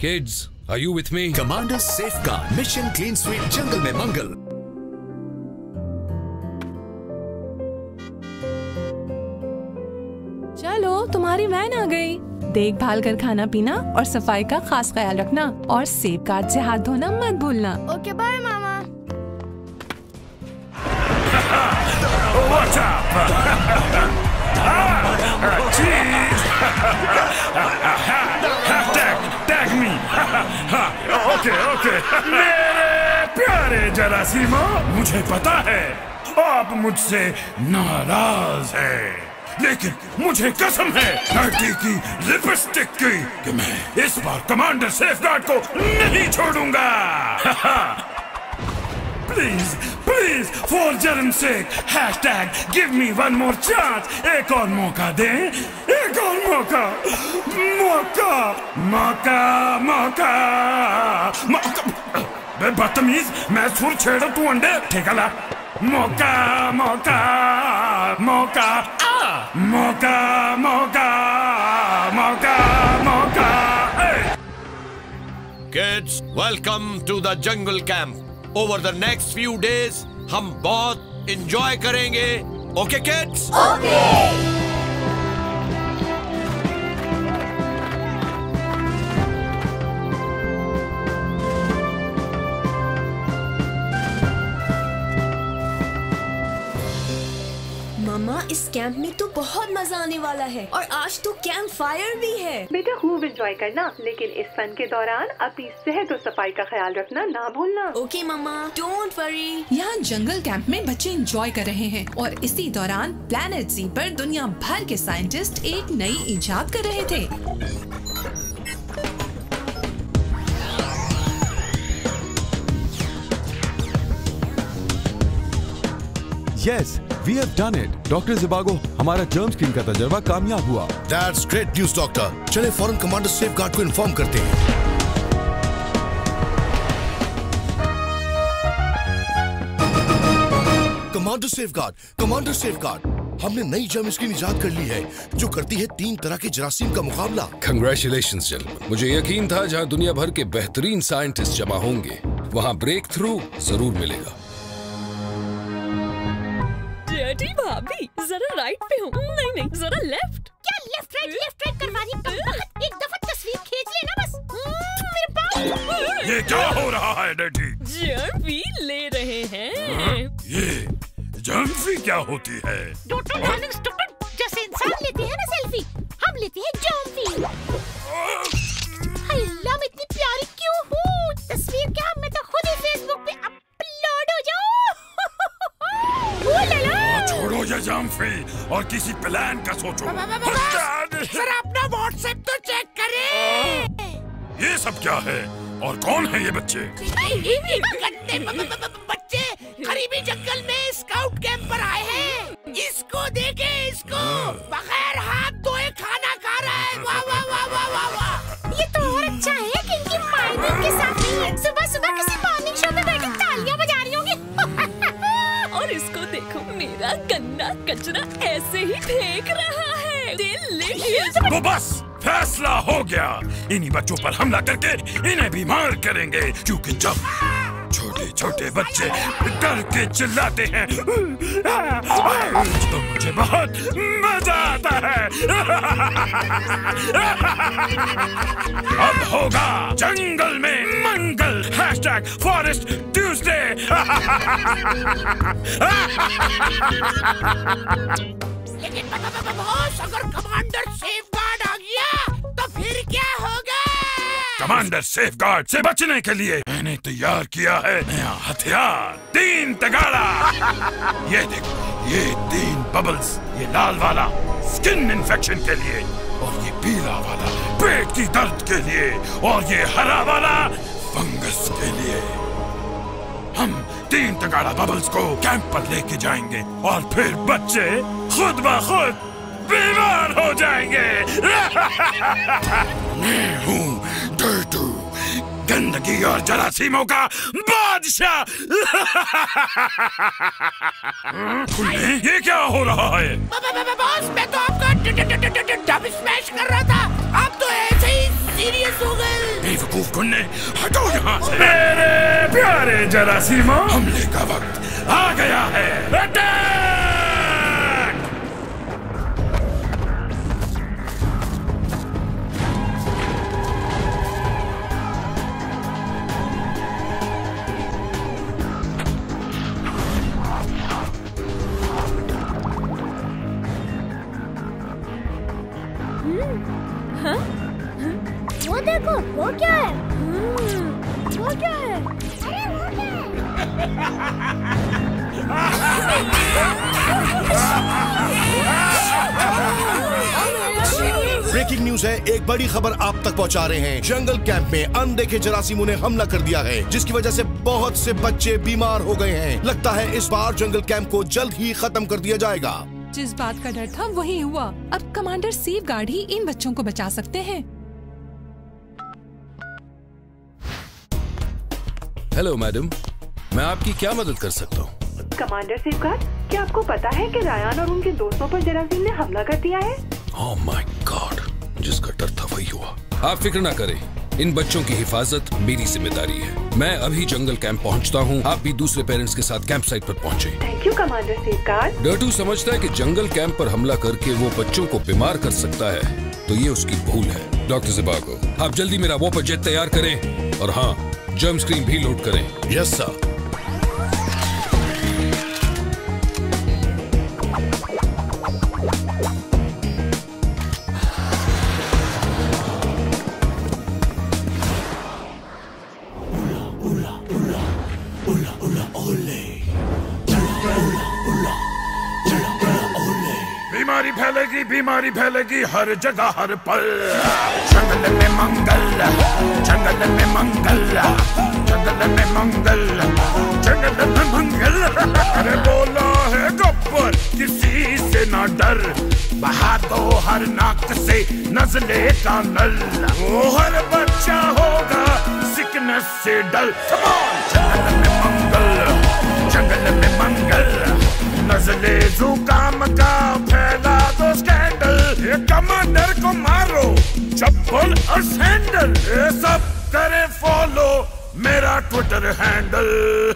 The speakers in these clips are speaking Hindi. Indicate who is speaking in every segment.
Speaker 1: Kids, are you with me?
Speaker 2: Commander Safeguard, Mission Clean Sweep, जंगल में मंगल।
Speaker 3: चलो, तुम्हारी वैन आ गई। देखभाल कर खाना पीना और सफाई का खास ख्याल रखना और सेफगार्ड से हाथ धोना मत भूलना।
Speaker 4: ओके बाय मामा।
Speaker 5: What's up? Tag me. Okay. मेरे प्यारे जरासीमो, मुझे पता है आप मुझसे नाराज हैं, लेकिन मुझे कसम है धरती की लिपस्टिक की कि मैं इस बार कमांडर सेफगार्ड को नहीं छोड़ूंगा। Please for germ sake #give me one more chance। एक और मौका दें, एक और मौका। बदतमीज, मैं सुर छेड़ो तू अंडे ठेका। मौका।
Speaker 1: Kids, welcome to the jungle camp. Over the next few days, हम बहुत enjoy करेंगे. Okay, kids?
Speaker 4: Okay. मामा, इस कैंप में तो बहुत मजा आने वाला है और आज तो कैंप फायर भी है।
Speaker 3: बेटा खूब एंजॉय करना, लेकिन इस फन के दौरान अपनी सेहत और सफाई का ख्याल रखना ना भूलना।
Speaker 4: ओके मामा, डोंट वरी।
Speaker 3: यहाँ जंगल कैंप में बच्चे एंजॉय कर रहे हैं और इसी दौरान प्लेनेट ज़ी पर दुनिया भर के साइंटिस्ट एक नई इजाद कर रहे थे।
Speaker 6: Yes, we have done it. Doctor Zibago, हमारा जर्म स्क्रीन का तजर्बा कामयाब हुआ।
Speaker 2: That's great news, doctor. चले फौरन कमांडर सेफगार्ड को इन्फॉर्म करते हैं। कमांडर सेफगार्ड, हमने नई जर्म स्क्रीन इजाद कर ली है जो करती है 3 तरह के जरासीम का मुकाबला।
Speaker 1: Congratulations, जल। मुझे यकीन था जहाँ दुनिया भर के बेहतरीन साइंटिस्ट जमा होंगे, वहाँ ब्रेक थ्रू जरूर मिलेगा।
Speaker 7: भाभी, जरा राइट पे हूँ। नहीं, जरा लेफ्ट।
Speaker 8: क्या लेफ्ट राइट करवा रही? एक दफा तस्वीर खींच लेना बस। मेरे पास।
Speaker 5: ये क्या हो रहा है डैडी?
Speaker 7: जर्मफी ले रहे हैं।
Speaker 5: ये जर्मफी क्या होती है?
Speaker 8: जैसे इंसान लेते हैं ना सेल्फी, हम लेते हैं जर्मफी। अल्लाह, मैं इतनी प्यारी क्यों हूँ? तस्वीर क्या, मैं तो खुद ही फेसबुक पे अपलोड हो जाऊँ।
Speaker 5: छोड़ो ये जर्मफी और किसी प्लान का सोचो।
Speaker 8: जरा अपना व्हाट्सएप तो चेक करें।
Speaker 5: ये सब क्या है और कौन है ये बच्चे?
Speaker 8: बच्चे करीबी जंगल में स्काउट कैंप पर आए हैं। इसको देखे, इसको बगैर हाथ धोए खाना खा रहा है। वाह वाह वाह वाह वाह वाह। ये तो और अच्छा है कि इनकी माँ भी इनके साथ नहीं है। सुबह सुबह किसी मॉर्निंग शो में बैठी तालियां बजा रही होंगी।
Speaker 7: और इसको देखो, मेरा गंदा कचरा ऐसे ही फेंक रहा है। Delicious।
Speaker 5: वो बस फैसला हो गया, इन्हीं बच्चों पर हमला करके इन्हें बीमार करेंगे, क्योंकि जब छोटे बच्चे डर के चिल्लाते हैं तो मुझे बहुत मजा आता है। अब होगा जंगल में मंगल #Forest Tuesday।
Speaker 8: लेकिन बॉस, अगर कमांडर सेफगार्ड आ गया तो फिर क्या होगा?
Speaker 5: कमांडर सेफगार्ड से बचने के लिए मैंने तैयार किया है नया हथियार, 3 तगाड़ा। ये देखो, ये 3 बबल्स, ये लाल वाला स्किन इन्फेक्शन के लिए, और ये पीला वाला पेट की दर्द के लिए, और ये हरा वाला फंगस के लिए। हम 3 तगाड़ा बबल्स को कैंप पर लेके जाएंगे और फिर बच्चे खुद ब खुद बीमार हो जाएंगे। मैं हूँ टर्टू, गंदगी और जरासीमों का बादशाह। ये क्या हो रहा है?
Speaker 8: बॉस, मैं तो आपका डब स्मैश कर रहा था, आप तो ऐसे ही सीरियस हो गए।
Speaker 5: बेवकूफ गुन्ने, हटो यहाँ से। मेरे प्यारे जरासीमो, हमले का वक्त आ गया है। अटैक!
Speaker 4: वो देखो, वो क्या है? वो क्या है? अरे वो क्या है?
Speaker 2: ब्रेकिंग न्यूज है, एक बड़ी खबर आप तक पहुंचा रहे हैं। जंगल कैंप में अनदेखे जरासीमों ने हमला कर दिया है, जिसकी वजह से बहुत से बच्चे बीमार हो गए हैं। लगता है इस बार जंगल कैंप को जल्द ही खत्म कर दिया जाएगा।
Speaker 3: जिस बात का डर था वही हुआ। अब कमांडर सेफगार्ड ही इन बच्चों को बचा सकते हैं।
Speaker 9: हेलो मैडम, मैं आपकी क्या मदद कर सकता हूँ?
Speaker 10: कमांडर सेफगार्ड, क्या आपको पता है कि रायान और उनके दोस्तों पर जरासीम ने हमला कर दिया है?
Speaker 9: ओह माय गॉड, जिसका डर था वही हुआ। आप फिक्र ना करें, इन बच्चों की हिफाजत मेरी जिम्मेदारी है। मैं अभी जंगल कैंप पहुंचता हूं। आप भी दूसरे पेरेंट्स के साथ कैंप साइट पर पहुंचे।
Speaker 10: Thank you commander Safeguard.
Speaker 9: Dirtoo समझता है कि जंगल कैंप पर हमला करके वो बच्चों को बीमार कर सकता है, तो ये उसकी भूल है। डॉक्टर ज़िबागो, आप जल्दी मेरा वॉपर जेट तैयार करें और हाँ, जर्म स्क्रीन भी लोड करें।
Speaker 2: Yes sir.
Speaker 5: बीमारी फैलेगी हर जगह हर पल। जंगल में मंगल, जंगल में मंगल, जंगल में मंगल, जंगल में मंगल। अरे बोला है गब्बर, किसी से ना डर, बहा दो हर नाक से नज़ले का नल। वो हर बच्चा होगा सिकनेस से डल। जंगल में मंगल, जंगल में मंगल, नज़ले जुकाम का फैला दो स्कैंडल। ये कमांडर को मारो, चप्पल और सैंडल, ये सब करे फॉलो मेरा ट्विटर हैंडल।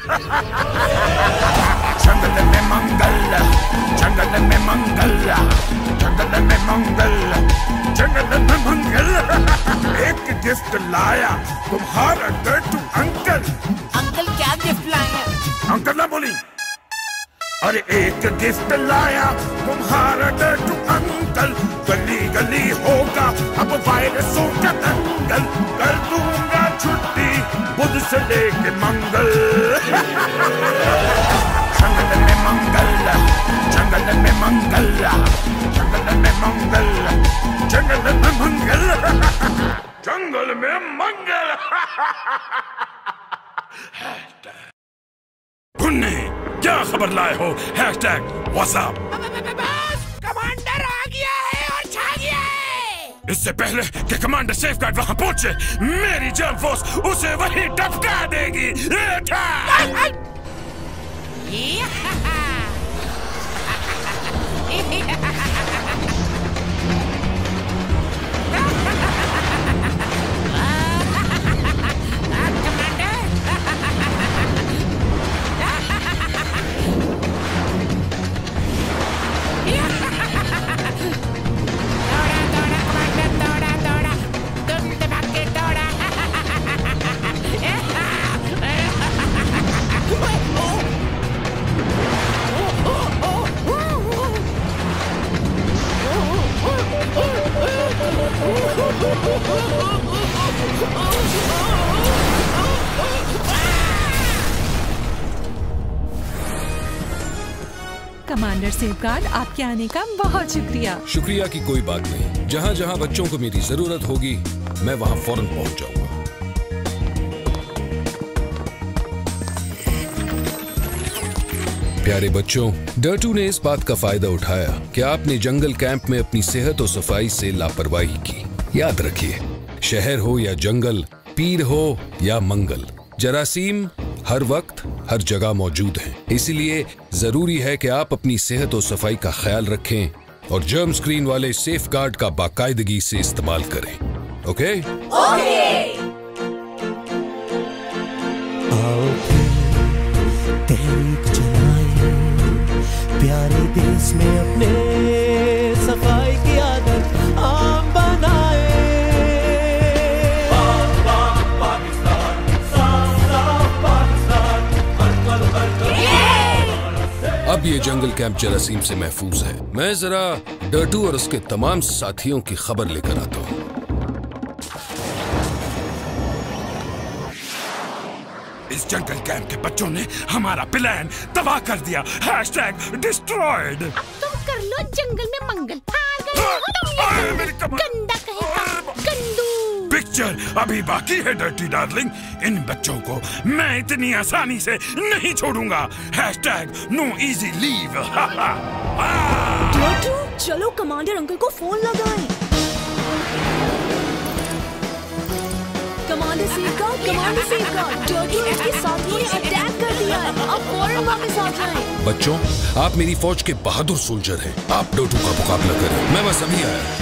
Speaker 5: जंगल में मंगल, जंगल में मंगल, जंगल में मंगल, जंगल में मंगल। एक गिफ्ट लाया तुम्हारा डर्टू अंकल।
Speaker 8: अंकल क्या गिफ्ट लाया?
Speaker 5: अंकल ना बोली। अरे एक गिफ्ट लाया तुम्हारा डर्टू अंकल। गली गली होगा अब वायरसों का दंगल। कर दूंगा छुट्टी बुध से लेके मंगल। जंगल में मंगल, जंगल में मंगल, जंगल में मंगल, जंगल में मंगल, जंगल में मंगल। गुन्ने, क्या खबर लाए हो? Hashtag WhatsApp.
Speaker 8: बस कमांडर आ गया है और छा गया है।
Speaker 5: इससे पहले कि कमांडर सेफगार्ड वहां पहुंचे, मेरी जर्म फोर्स उसे वहीं टपका देगी।
Speaker 3: कमांडर सेफगार्ड, आपके आने का बहुत शुक्रिया।
Speaker 9: शुक्रिया की कोई बात नहीं। जहाँ जहाँ बच्चों को मेरी जरूरत होगी, मैं वहाँ फौरन पहुँच जाऊंगा। प्यारे बच्चों, डर्टू ने इस बात का फायदा उठाया कि आपने जंगल कैंप में अपनी सेहत और सफाई से लापरवाही की। याद रखिए, शहर हो या जंगल, पीर हो या मंगल, जरासीम हर वक्त हर जगह मौजूद हैं। इसलिए जरूरी है कि आप अपनी सेहत और सफाई का ख्याल रखें और जर्म स्क्रीन वाले सेफगार्ड का बाकायदगी से इस्तेमाल करें। ओके?
Speaker 11: प्यारे देश में अपने सफाई की आदत आम बनाए।
Speaker 9: अब ये जंगल कैंप जरासीम से महफूज है। मैं जरा डर्टू और उसके तमाम साथियों की खबर लेकर आता हूँ।
Speaker 5: इस जंगल कैंप के बच्चों ने हमारा प्लान तबाह कर दिया। #destroyed।
Speaker 8: तुम कर लो जंगल में मंगल। हार गए हो तुम। गंदा कहेगा, गंदू।
Speaker 5: पिक्चर अभी बाकी है डर्टी डार्लिंग। इन बच्चों को मैं इतनी आसानी से नहीं छोड़ूंगा। #no easy leave।
Speaker 4: डर्टू, चलो कमांडर अंकल को फोन लगाएं। कमांडर सेफगार्ड, डर्टू ने उसके साथियों ने अटैक कर दिया है। अब फौरन वापस आ जाएं।
Speaker 9: बच्चों, आप मेरी फौज के बहादुर सोल्जर हैं। आप डर्टू का मुकाबला करें। मैं बस अभी आया।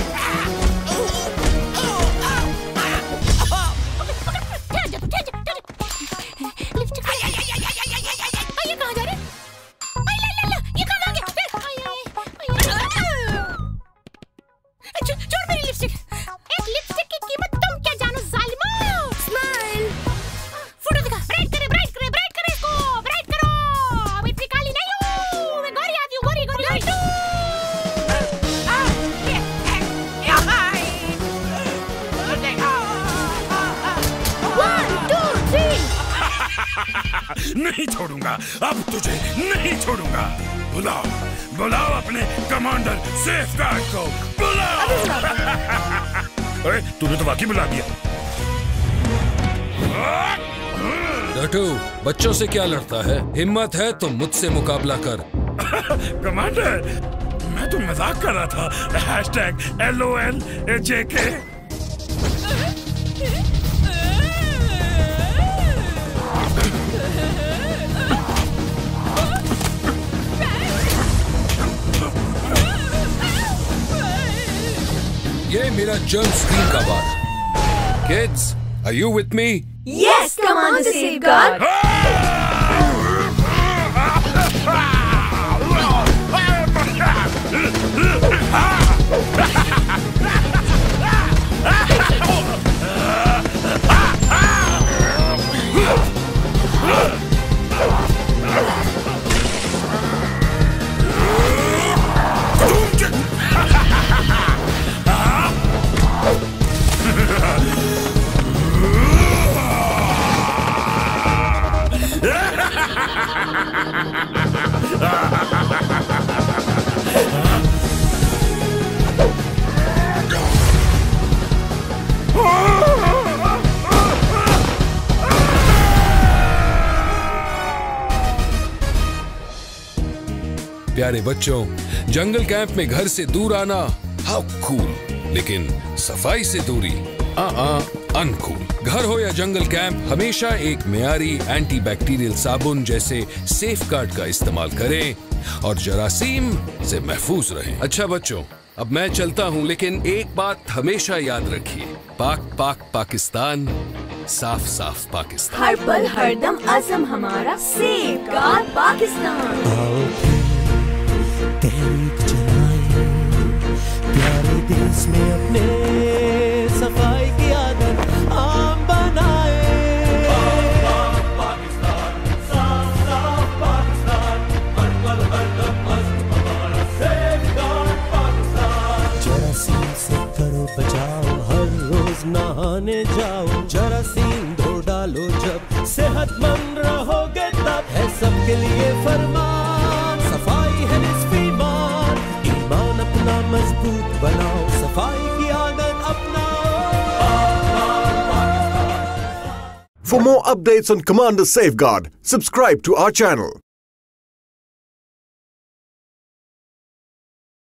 Speaker 5: नहीं छोड़ूंगा, अब तुझे नहीं छोड़ूंगा। बुलाओ अपने कमांडर सेफगार्ड को, बुलाओ। अरे तूने तो वाकई बुला दिया।
Speaker 9: डर्टू, बच्चों से क्या लड़ता है? हिम्मत है तो मुझसे मुकाबला कर।
Speaker 5: कमांडर, मैं तो मजाक कर रहा था। #LOLJK।
Speaker 9: ये मेरा जर्म स्क्रीन का बार। Kids, are you with me?
Speaker 4: Yes, Commander Safeguard.
Speaker 9: प्यारे बच्चों, जंगल कैंप में घर से दूर आना हाउ कूल, लेकिन सफाई से दूरी अनकूल। घर हो या जंगल कैंप, हमेशा एक मियारी एंटीबैक्टीरियल साबुन जैसे सेफगार्ड का इस्तेमाल करें और जरासीम से महफूज रहें। अच्छा बच्चों, अब मैं चलता हूँ, लेकिन एक बात हमेशा याद रखिए, पाकिस्तान, साफ साफ पाकिस्तान।
Speaker 4: हर पल हर दम अज़म हमारा, सेफगार्ड पाकिस्तान।
Speaker 11: प्यारे देश में अपने सफाई की आदत आम बनाए। जरासीम से करो बचाओ, हर रोज नहाने जाओ। जरासीम धो डालो जब, सेहतमंद रहोगे तब। है सबके लिए फरमान, सफाई है निस्फ़ ईमान। ईमान अपना मजबूत बनाओ, सफाई की आदत अपनाओ।
Speaker 2: For more updates on Commander Safeguard, subscribe to our channel.